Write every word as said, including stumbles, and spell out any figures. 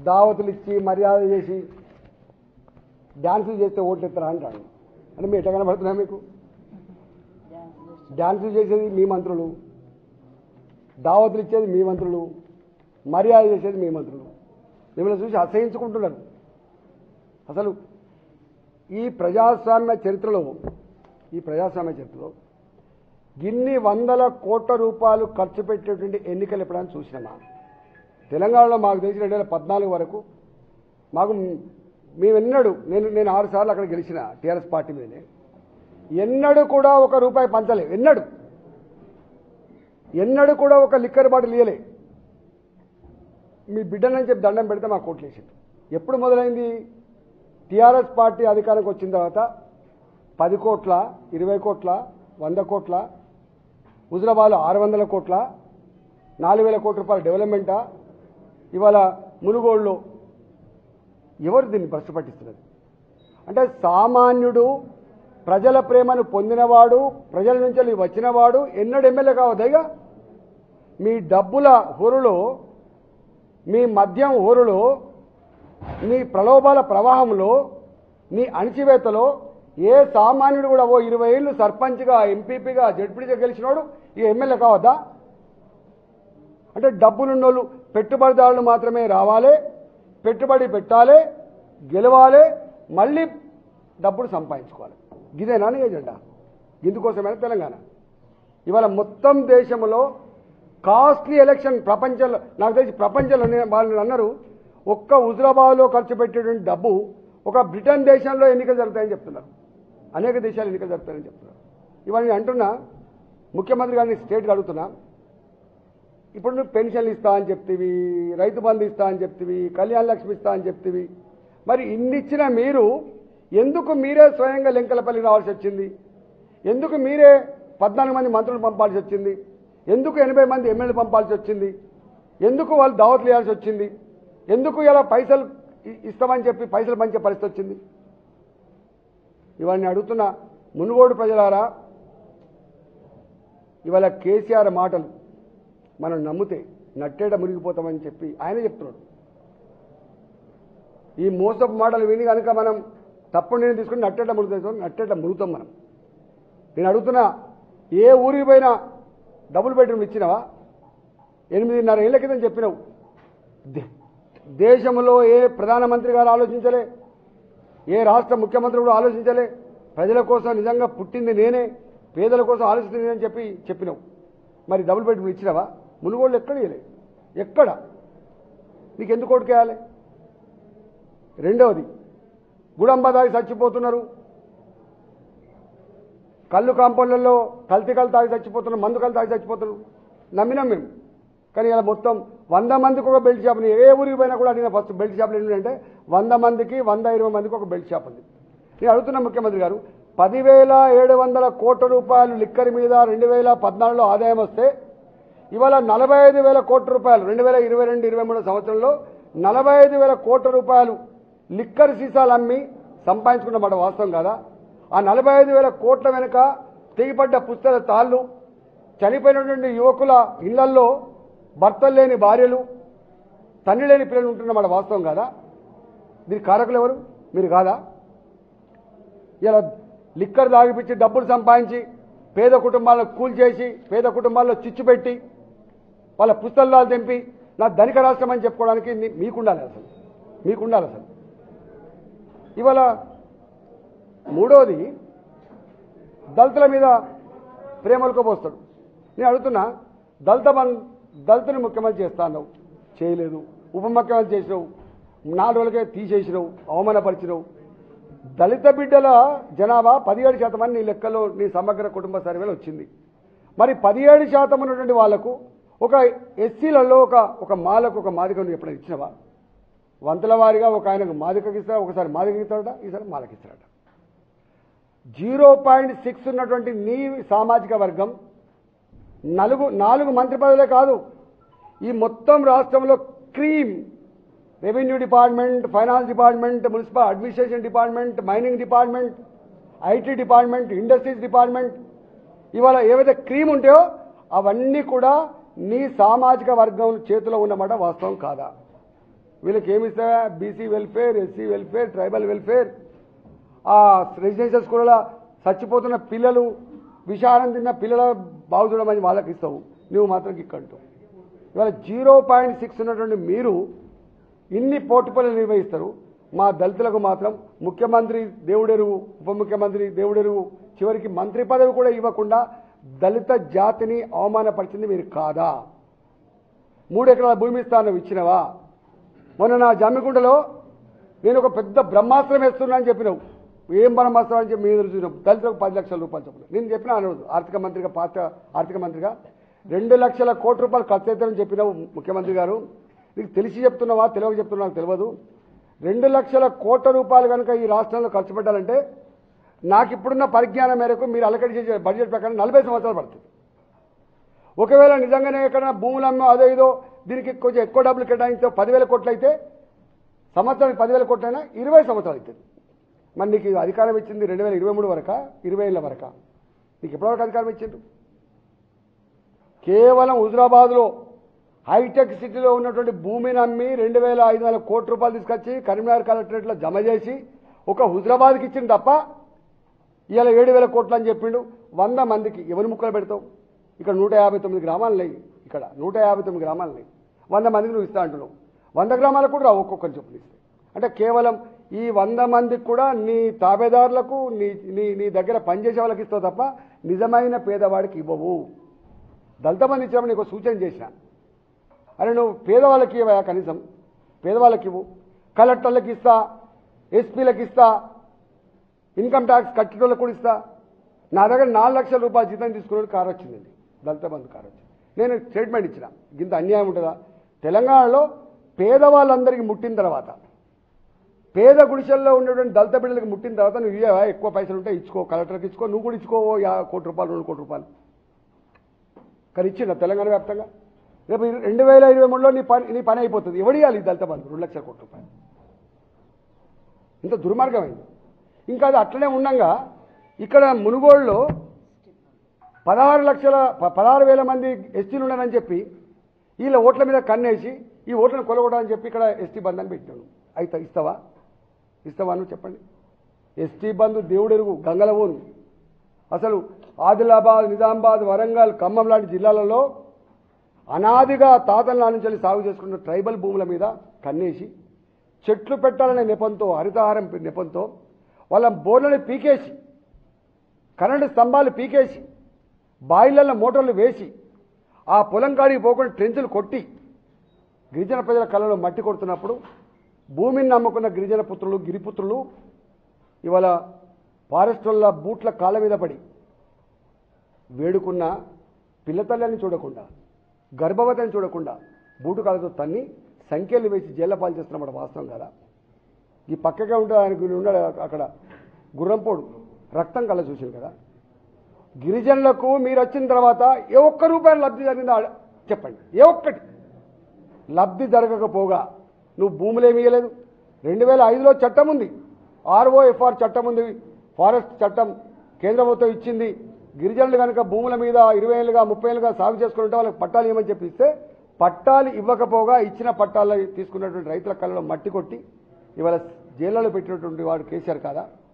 దావతులు ఇచ్చి మర్యాద చేసి డ్యాన్సులు చేస్తే ఓట్లు ఎత్తారా అంటాడు. అంటే మీరు ఎట్లా కనబడుతున్నా? మీకు డ్యాన్సులు చేసేది మీ మంత్రులు, దావతులు ఇచ్చేది మీ మంత్రులు, మర్యాద చేసేది మీ మంత్రులు. మిమ్మల్ని చూసి అసహించుకుంటున్నారు. అసలు ఈ ప్రజాస్వామ్య చరిత్రలో ఈ ప్రజాస్వామ్య చరిత్రలో ఇన్ని వందల కోట్ల రూపాయలు ఖర్చు పెట్టేటువంటి ఎన్నికలు ఎప్పుడైనా చూసినామా? తెలంగాణలో మాకు తెలిసి రెండు వేల పద్నాలుగు వరకు మాకు మేము ఎన్నడూ నేను నేను ఆరు సార్లు అక్కడ గెలిచిన టీఆర్ఎస్ పార్టీ మీదనే ఎన్నడూ కూడా ఒక రూపాయి పంచలే. ఎన్నడూ ఎన్నడూ కూడా ఒక లిక్కర్ బాటిల్ ఇయ్యలే. మీ బిడ్డనని చెప్పి దండం పెడితే మా కోట్లు వేసింది. ఎప్పుడు మొదలైంది? టీఆర్ఎస్ పార్టీ అధికారానికి వచ్చిన తర్వాత పది కోట్ల ఇరవై కోట్ల వంద కోట్ల హుజరాబాద్లో ఆరు వందల కోట్ల నాలుగు వేల కోట్ల రూపాయల డెవలప్మెంటా? ఇవాళ మునుగోడులో ఎవరు దీన్ని భ్రష్టు పట్టిస్తున్నది? అంటే సామాన్యుడు ప్రజల ప్రేమను పొందినవాడు, ప్రజల నుంచి వచ్చినవాడు ఎన్నడూ ఎమ్మెల్యే కావద్దైగా. మీ డబ్బుల హోరులో, మీ మద్యం హోరులో, మీ ప్రలోభాల ప్రవాహంలో, మీ అణిచివేతలో ఏ సామాన్యుడు కూడా ఓ ఇరవై ఏళ్ళు సర్పంచ్గా, ఎంపీపీగా, జడ్పీగా గెలిచినోడు ఈ ఎమ్మెల్యే కావద్దా? అంటే డబ్బులున్నోళ్ళు పెట్టుబడిదారులు మాత్రమే రావాలి, పెట్టుబడి పెట్టాలి, గెలవాలి, మళ్ళీ డబ్బులు సంపాదించుకోవాలి. ఇదేనా నీ ఎజెండా? ఇందుకోసమైనా తెలంగాణ ఇవాళ మొత్తం దేశంలో కాస్ట్లీ ఎలక్షన్ ప్రపంచంలో నాకు తెలిసి ప్రపంచంలో వాళ్ళు అన్నారు ఒక్క హుజరాబాద్లో ఖర్చు పెట్టేటువంటి డబ్బు ఒక బ్రిటన్ దేశంలో ఎన్నికలు జరుగుతాయని చెప్తున్నారు. అనేక దేశాలు ఎన్నికలు జరుగుతాయని చెప్తున్నారు. ఇవాళ నేను అంటున్నా, ముఖ్యమంత్రి గారిని స్టేట్కి అడుగుతున్నా, ఇప్పుడు నువ్వు పెన్షన్లు ఇస్తా అని చెప్తివి, రైతు బంధు ఇస్తా అని చెప్తివి, కళ్యాణ లక్ష్మి ఇస్తా అని చెప్తివి, మరి ఇన్నిచ్చిన మీరు ఎందుకు మీరే స్వయంగా లెంకలపల్లి రావాల్సి వచ్చింది? ఎందుకు మీరే పద్నాలుగు మంది మంత్రులు పంపాల్సి వచ్చింది? ఎందుకు ఎనభై మంది ఎమ్మెల్యేలు పంపాల్సి వచ్చింది? ఎందుకు వాళ్ళు దావతులు ఇవ్వాల్సి వచ్చింది? ఎందుకు ఇలా పైసలు ఇస్తామని చెప్పి పైసలు పంచే పరిస్థితి వచ్చింది? ఇవాళ నేను అడుగుతున్నా, మునుగోడు ప్రజలారా, ఇవాళ కేసీఆర్ మాటలు మనం నమ్మితే నట్టేట మునిగిపోతామని చెప్పి ఆయన చెప్తున్నాడు. ఈ మోసపు మాటలు విని కనుక మనం తప్పుడు నేను తీసుకుని నట్టేట మునుగుతాం నట్టేట మునుగుతాం మనం. నేను అడుగుతున్నా, ఏ ఊరికి పోయినా డబుల్ బెడ్రూమ్ ఇచ్చినావా? ఎనిమిదిన్నర ఏళ్ల క్రితం చెప్పినావు. దేశంలో ఏ ప్రధానమంత్రి గారు ఆలోచించలే, ఏ రాష్ట్ర ముఖ్యమంత్రి కూడా ఆలోచించలే. ప్రజల కోసం నిజంగా పుట్టింది నేనే, పేదల కోసం ఆలోచించింది నేనని చెప్పి చెప్పినావు. మరి డబుల్ బెడ్రూమ్ ఇచ్చినావా? మునుగోళ్ళు ఎక్కడ ఇవ్వలే. ఎక్కడ? నీకు ఎందుకు ఓటుకేయాలి? రెండవది, గుడంబ తాగి చచ్చిపోతున్నారు, కళ్ళు కాంపౌండ్లలో కల్తీ కళ్ళు తాగి చచ్చిపోతున్నారు, మందు కళ్ళు తాగి చచ్చిపోతున్నారు. నమ్మినాం మేము. కానీ ఇలా మొత్తం వంద మందికి ఒక బెల్ట్ షాప్ని ఏ ఊరికి పోయినా కూడా అడిగిన ఫస్ట్ బెల్ట్ షాపులు ఏంటంటే వంద మందికి వంద ఇరవై మందికి ఒక బెల్ట్ షాప్ ఉంది. నేను అడుగుతున్నా ముఖ్యమంత్రి గారు, పదివేల ఏడు వందల కోట్ల రూపాయలు లిక్కర్ మీద రెండు వేల పద్నాలుగులో ఆదాయం వస్తే ఇవాళ నలభై ఐదు వేల కోట్ల రూపాయలు రెండు వేల ఇరవై రెండు ఇరవై మూడు సంవత్సరంలో నలభై ఐదు వేల కోట్ల రూపాయలు లిక్కర్ సీసాలు అమ్మి సంపాదించుకున్నమాట వాస్తవం కాదా? ఆ నలభై ఐదు వేల కోట్ల వెనుక తెగిపడ్డ పుస్తక తాళ్ళు, చనిపోయినటువంటి యువకుల ఇళ్లల్లో భర్తలు లేని భార్యలు, తండ్రి లేని పిల్లలు ఉంటున్నమాట వాస్తవం కాదా? దీనికి కారకులు ఎవరు? మీరు కాదా? ఇలా లిక్కర్ తాగిపించి డబ్బులు సంపాదించి పేద కుటుంబాలను కూల్చేసి పేద కుటుంబాల్లో చిచ్చు పెట్టి వాళ్ళ పుస్తకాలు తెంపి నా ధనిక రాష్ట్రం అని చెప్పుకోవడానికి మీకుండాలి అసలు మీకుండాలి అసలు ఇవాళ మూడోది, దళితుల మీద ప్రేమలకు పోస్తాడు. నేను అడుగుతున్నా, దళిత బంధు దళితుని ముఖ్యమంత్రి చేస్తాను చేయలేదు, ఉప ముఖ్యమంత్రి చేసినావు, నాలుగు రోజులకే తీసేసినావు, అవమానపరిచినావు. దళిత బిడ్డల జనాభా పదిహేడు శాతం అని నీ లెక్కలో నీ సమగ్ర కుటుంబ సర్వేలో వచ్చింది. మరి పదిహేడు శాతం ఉన్నటువంటి వాళ్లకు ఒక ఎస్సీలలో ఒక ఒక మాలకు ఒక మాదికను ఎప్పుడైనా ఇచ్చినవా? వంతుల వారిగా ఒక ఆయనకు మాదికకి ఇస్తాడు, ఒకసారి మాదికకి ఇస్తాడట, ఈసారి మాలకి ఇస్తాడట. జీరో పాయింట్ సిక్స్ ఉన్నటువంటి నీ సామాజిక వర్గం నలుగు నాలుగు మంత్రి పదవులే కాదు, ఈ మొత్తం రాష్ట్రంలో cream revenue department, finance department, municipal administration department, mining department, IT department, industries department, ఇవాళ ఏవైతే క్రీమ్ ఉంటాయో అవన్నీ కూడా నీ సామాజిక వర్గం చేతిలో ఉన్నమాట వాస్తవం కాదా? వీళ్ళకి ఏమి ఇస్తా BC welfare, SC welfare, tribal welfare, ఆ రెసిడెన్షియల్ స్కూళ్ళ చచ్చిపోతున్న పిల్లలు విషారం తిన్న పిల్లల బాగు చూడమని వాళ్ళకి ఇస్తావు, నువ్వు మాత్రం ఇక్కంటావు. ఇవాళ జీరో పాయింట్ సిక్స్ ఉన్నటువంటి మీరు ఇన్ని పోర్టుపల్లి నిర్వహిస్తారు, మా దళితులకు మాత్రం ముఖ్యమంత్రి దేవుడెరువు, ఉప ముఖ్యమంత్రి దేవుడెరువు, చివరికి మంత్రి పదవి కూడా ఇవ్వకుండా దళిత జాతిని అవమానపరిచింది మీరు కాదా? మూడు ఎకరాల భూమి స్థానం ఇచ్చినవా? మొన్న నా జమ్మిగుండలో నేను ఒక పెద్ద బ్రహ్మాస్త్రం వేస్తున్నా అని చెప్పినావు. ఏం బ్రహ్మాస్త్రం అని చెప్పి మీరు చూసినాం. దళితులకు పది లక్షల రూపాయలు చెప్పిన నేను చెప్పిన అనవద్దు. ఆర్థిక మంత్రిగా పాత ఆర్థిక మంత్రిగా రెండు లక్షల కోట్ల రూపాయలు ఖర్చు అవుతారని చెప్పినావు ముఖ్యమంత్రి గారు. నీకు తెలిసి చెప్తున్నావా తెలియక చెప్తున్నా నాకు తెలియదు. రెండు లక్షల కోట్ల రూపాయలు కనుక ఈ రాష్ట్రంలో ఖర్చు పెట్టాలంటే నాకు ఇప్పుడున్న పరిజ్ఞానం మేరకు మీరు అలకటి చేసే బడ్జెట్ ప్రకారం నలభై సంవత్సరాలు పడుతుంది. ఒకవేళ నిజంగానే ఎక్కడైనా భూములు అమ్మో అదో ఏదో దీనికి కొంచెం ఎక్కువ డబ్బులు కేటాయించో పదివేల కోట్లు అయితే సంవత్సరానికి పదివేల కోట్లు అయినా ఇరవై సంవత్సరాలు అవుతుంది. మరి నీకు అధికారం ఇచ్చింది రెండు వేల ఇరవై మూడు వరకా ఇరవై ఏళ్ళ వరకా? నీకు ఎప్పటివరకు అధికారం ఇచ్చిండ్రు? కేవలం హుజరాబాద్లో హైటెక్ సిటీలో ఉన్నటువంటి భూమిని అమ్మి రెండు వేల ఐదు వందల కోట్ల రూపాయలు తీసుకొచ్చి కరీంనగర్ కలెక్టరేట్లో జమ చేసి ఒక హుజరాబాద్కి ఇచ్చిండు తప్ప ఇవాళ ఏడు వేల కోట్లు అని చెప్పిండు. వంద మందికి ఎవరి ముక్కలు పెడతావు? ఇక్కడ నూట యాభై తొమ్మిది గ్రామాలు లేవు. ఇక్కడ నూట యాభై తొమ్మిది గ్రామాలు లేవు. వంద మందికి నువ్వు ఇస్తా అంటున్నావు. వంద గ్రామాలకు కూడా రావు ఒక్కొక్కరు చెప్పులు ఇస్తే. అంటే కేవలం ఈ వంద మందికి కూడా నీ తాబేదారులకు నీ నీ నీ దగ్గర పనిచేసే వాళ్ళకి ఇస్తావు తప్ప నిజమైన పేదవాడికి ఇవ్వవు. దళిత మంది ఇచ్చినప్పుడు నీకు సూచన చేసిన, అరే నువ్వు పేదవాళ్ళకి ఇవ్వయా, కనీసం పేదవాళ్ళకి ఇవ్వు. కలెక్టర్లకు ఇస్తా, ఎస్పీలకు ఇస్తా, ఇన్కమ్ ట్యాక్స్ కట్టేటోళ్ళకు కూడా ఇస్తా. నా దగ్గర నాలుగు లక్షల రూపాయలు జీతం తీసుకునే కారు వచ్చిందండి, దళిత బంధు కారు వచ్చింది. నేను స్టేట్మెంట్ ఇచ్చిన, ఇంత అన్యాయం ఉంటుందా? తెలంగాణలో పేదవాళ్ళందరికీ ముట్టిన తర్వాత, పేద గుడిసెల్లో ఉన్నటువంటి దళిత బిడ్డలకు ముట్టిన తర్వాత నువ్వు ఇవ్వవా? ఎక్కువ పైసలు ఉంటే ఇచ్చుకో, కలెక్టర్కి ఇచ్చుకో, నువ్వు కూడా ఇచ్చుకోవో యా కోటి రూపాయలు రెండు కోటి రూపాయలు. కానీ ఇచ్చిందా తెలంగాణ వ్యాప్తంగా? రేపు రెండు వేల ఇరవై మూడులో నీ పని నీ పని అయిపోతుంది. ఎవడు ఇవ్వాలి దళిత బంధు రెండు లక్షల కోట్ల రూపాయలు? ఇంత దుర్మార్గమైంది. ఇంకా అది అట్లనే ఉండగా ఇక్కడ మునుగోడులో పదహారు లక్షల పదహారు వేల మంది ఎస్టీలు ఉన్నారని చెప్పి వీళ్ళ ఓట్ల మీద కన్నేసి ఈ ఓట్లను కొలగొడాలని చెప్పి ఇక్కడ ఎస్టీ బంధు అని పెట్టాను. అయితే ఇస్తావా? ఇస్తావా నువ్వు చెప్పండి. ఎస్టీ బంధు దేవుడెరుగు గంగలవోను. అసలు ఆదిలాబాద్, నిజామాబాద్, వరంగల్, ఖమ్మం లాంటి జిల్లాలలో అనాదిగా తాతల నుంచి సాగు చేసుకున్న ట్రైబల్ భూముల మీద కన్నేసి చెట్లు పెట్టాలనే నెపంతో, హరితహారం నెపంతో వాళ్ళ బోర్లని పీకేసి, కరెంటు స్తంభాలు పీకేసి, బాయిలల్లో మోటార్లు వేసి, ఆ పొలం కాడికి పోకుండా ట్రెంచులు కొట్టి గిరిజన ప్రజల కళ్ళలో మట్టి కొడుతున్నప్పుడు భూమిని నమ్ముకున్న గిరిజన పుత్రులు, గిరిపుత్రులు ఇవాళ ఫారెస్ట్ వల్ల బూట్ల కాళ్ళ మీద పడి వేడుకున్న పిల్లతల్లని చూడకుండా, గర్భవతిని చూడకుండా బూటు కాళ్ళతో తన్ని సంఖ్యలు వేసి జైళ్ళ పాలు చేస్తున్నమాట వాస్తవం కదా? ఈ పక్కగా ఉంటే ఆయనకు ఉన్నాడు అక్కడ గుర్రంపోడు, రక్తం కళ్ళ చూసింది కదా. గిరిజనులకు మీరు వచ్చిన తర్వాత ఏ ఒక్క రూపాయలు లబ్ధి జరిగిందా చెప్పండి? ఏ ఒక్కటి లబ్ధి జరగకపోగా నువ్వు భూములేమి ఇవ్వలేదు. రెండు వేల ఐదులో చట్టం ఉంది, ఆర్ఓఎఫ్ఆర్ చట్టం ఉంది, ఫారెస్ట్ చట్టం కేంద్ర ప్రభుత్వం ఇచ్చింది. గిరిజనులు కనుక భూముల మీద ఇరవై ఏళ్ళుగా ముప్పై ఏళ్ళుగా సాగు చేసుకుంటే వాళ్ళకి పట్టాలు ఇవ్వమని చెప్పిస్తే పట్టాలు ఇవ్వకపోగా ఇచ్చిన పట్టాలు తీసుకున్నటువంటి రైతుల కళ్ళలో మట్టి కొట్టి ఇవాళ జైళ్లలో పెట్టినటువంటి వాడు కేసీఆర్ కాదా?